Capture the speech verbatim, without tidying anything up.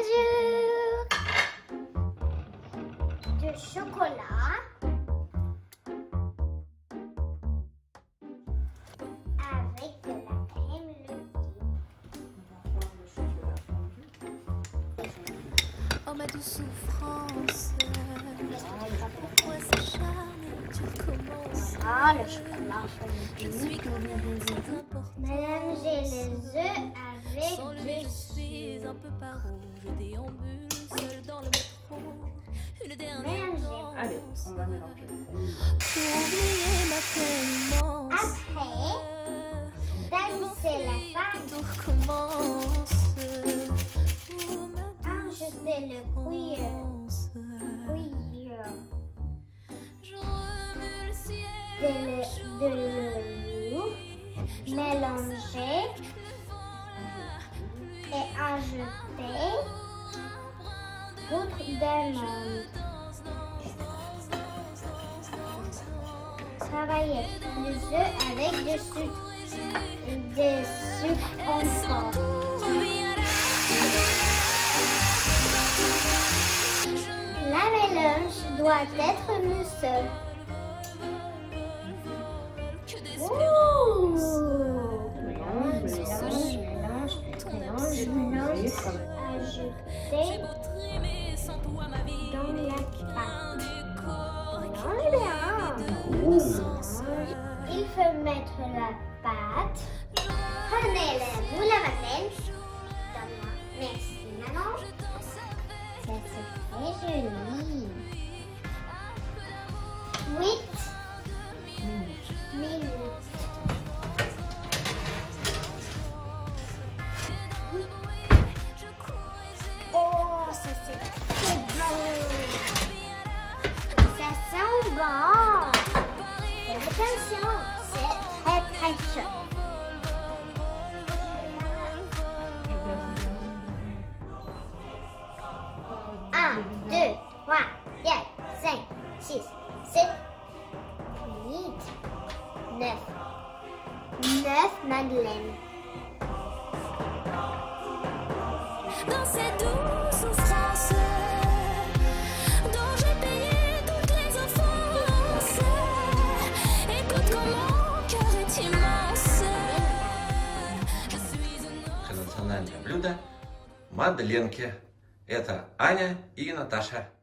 Bonjour. Du chocolat avec de la crème levée. Oh ma douce souffrance, pourquoi s'acharner, tu commences. Ah, le chocolat. Je suis comme c'est important. Madame, j'ai les œufs avec Sans lever, du je suis un peu paro. Je déambule seule dans le métro. Une dernière danse. Allez, on va mélanger. Pour oublier ma peine immense. Après, c'est la farine. Tout recommence. Ajouter le cuillère. Cuillère. Je remue le ciel. De le- de l'eau. Mélanger. Et ajouter poudre d'amande. Travailler les œufs avec du sucre, du sucre encore. La mélange doit être mousseux. Ouh! Mélange, mélange, mélange, mélange, mélange. Ajouter dans la pâte. Mélange bien. Il faut mettre la pâte. Prenez le moule à madeleine. Donne-moi. Merci, maman. Ça c'est très joli. Huit minutes. Oh, ça c'est très bon. Ça sent bon. Et attention, c'est très très chaud. Un, deux, trois, quatre, cinq, six, sept, huit, neuf. Neuf madeleines. Dans cette douce souffrance dont j'ai payé toutes les offenses. Écoute comme mon cœur est immense. Je suis une Национальное блюдо – мадленки. Это Аня и Наташа.